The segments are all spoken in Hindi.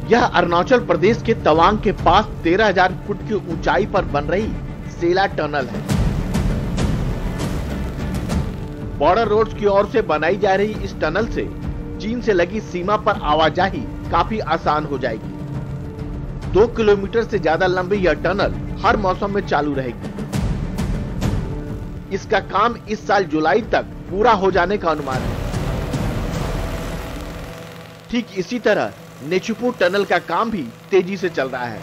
यह अरुणाचल प्रदेश के तवांग के पास 13,000 फुट की ऊंचाई पर बन रही सेला टनल है। बॉर्डर रोड्स की ओर से बनाई जा रही इस टनल से चीन से लगी सीमा पर आवाजाही काफी आसान हो जाएगी। 2 किलोमीटर से ज्यादा लंबी यह टनल हर मौसम में चालू रहेगी। इसका काम इस साल जुलाई तक पूरा हो जाने का अनुमान है। ठीक इसी तरह नेचुपू टनल का काम भी तेजी से चल रहा है।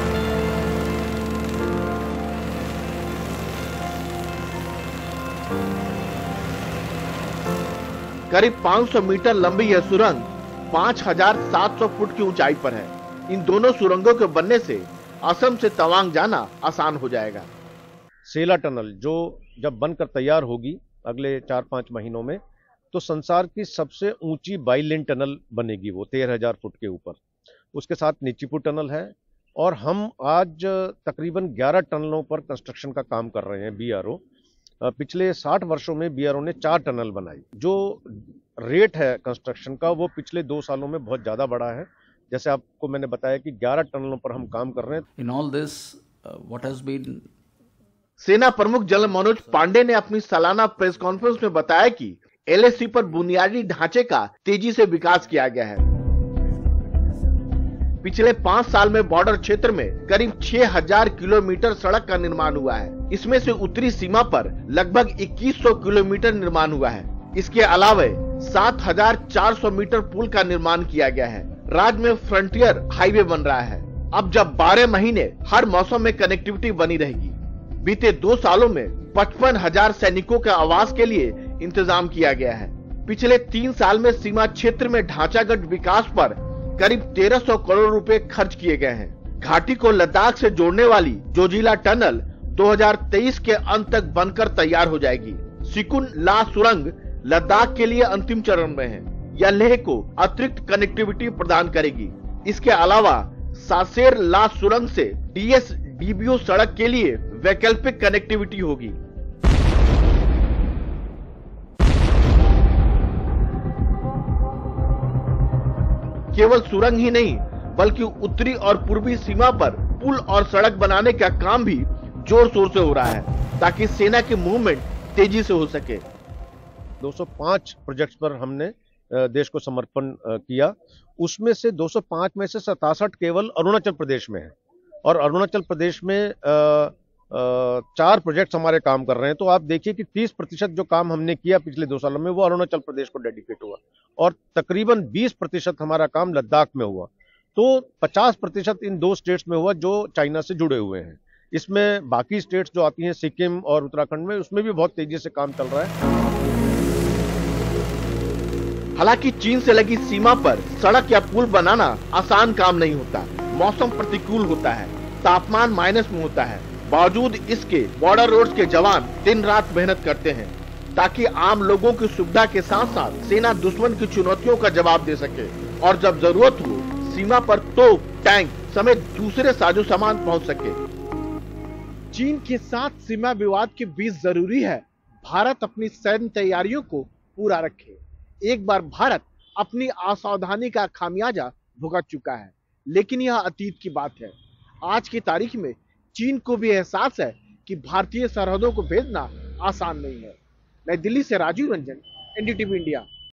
करीब 500 मीटर लंबी यह सुरंग 5,700 फुट की ऊंचाई पर है। इन दोनों सुरंगों के बनने से असम से तवांग जाना आसान हो जाएगा। सेला टनल जो जब बनकर तैयार होगी अगले 4-5 महीनों में, तो संसार की सबसे ऊंची बाईलेन टनल बनेगी, वो 13,000 फुट के ऊपर। उसके साथ नीचीपू टनल है और हम आज तकरीबन 11 टनलों पर कंस्ट्रक्शन का काम कर रहे हैं। बीआरओ पिछले 60 वर्षों में बीआरओ ने 4 टनल बनाई। जो रेट है कंस्ट्रक्शन का वो पिछले 2 सालों में बहुत ज्यादा बढ़ा है। जैसे आपको मैंने बताया कि 11 टनलों पर हम काम कर रहे हैं। In all this what has been सेना प्रमुख जनरल मनोज पांडे ने अपनी सालाना प्रेस कॉन्फ्रेंस में बताया कि एलएसी पर बुनियादी ढांचे का तेजी से विकास किया गया है। पिछले 5 साल में बॉर्डर क्षेत्र में करीब 6,000 किलोमीटर सड़क का निर्माण हुआ है। इसमें से उत्तरी सीमा पर लगभग 2,100 किलोमीटर निर्माण हुआ है। इसके अलावा 7,400 मीटर पुल का निर्माण किया गया है। राज्य में फ्रंटियर हाईवे बन रहा है। अब जब 12 महीने हर मौसम में कनेक्टिविटी बनी रहेगी। बीते 2 सालों में 55,000 सैनिकों के आवास के लिए इंतजाम किया गया है। पिछले 3 साल में सीमा क्षेत्र में ढांचागत विकास पर करीब 1,300 करोड़ रुपए खर्च किए गए हैं। घाटी को लद्दाख से जोड़ने वाली जोजिला टनल 2023 के अंत तक बनकर तैयार हो जाएगी। सिकुन ला सुरंग लद्दाख के लिए अंतिम चरण में है। यह लेह को अतिरिक्त कनेक्टिविटी प्रदान करेगी। इसके अलावा सासेर ला सुरंग से DSDBO सड़क के लिए वैकल्पिक कनेक्टिविटी होगी। केवल सुरंग ही नहीं बल्कि उत्तरी और पूर्वी सीमा पर पुल और सड़क बनाने का काम भी जोर शोर से हो रहा है ताकि सेना की मूवमेंट तेजी से हो सके। 205 प्रोजेक्ट्स पर हमने देश को समर्पण किया। उसमें से 205 में से 67 केवल अरुणाचल प्रदेश में है और अरुणाचल प्रदेश में 4 प्रोजेक्ट्स हमारे काम कर रहे हैं। तो आप देखिए कि 30% जो काम हमने किया पिछले 2 सालों में वो अरुणाचल प्रदेश को डेडिकेट हुआ और तकरीबन 20% हमारा काम लद्दाख में हुआ। तो 50% इन 2 स्टेट्स में हुआ जो चाइना से जुड़े हुए हैं। इसमें बाकी स्टेट्स जो आती हैं सिक्किम और उत्तराखंड में, उसमें भी बहुत तेजी से काम चल रहा है। हालांकि चीन से लगी सीमा पर सड़क या पुल बनाना आसान काम नहीं होता। मौसम प्रतिकूल होता है, तापमान माइनस में होता है। बावजूद इसके बॉर्डर रोड्स के जवान दिन रात मेहनत करते हैं ताकि आम लोगों की सुविधा के साथ साथ सेना दुश्मन की चुनौतियों का जवाब दे सके और जब जरूरत हो सीमा पर तोप, टैंक समेत दूसरे साजो सामान पहुंच सके। चीन के साथ सीमा विवाद के बीच जरूरी है भारत अपनी सैन्य तैयारियों को पूरा रखे। एक बार भारत अपनी असावधानी का खामियाजा भुगत चुका है, लेकिन यह अतीत की बात है। आज की तारीख में चीन को भी एहसास है कि भारतीय सरहदों को भेजना आसान नहीं है। नई दिल्ली से राजीव रंजन, NDTV इंडिया।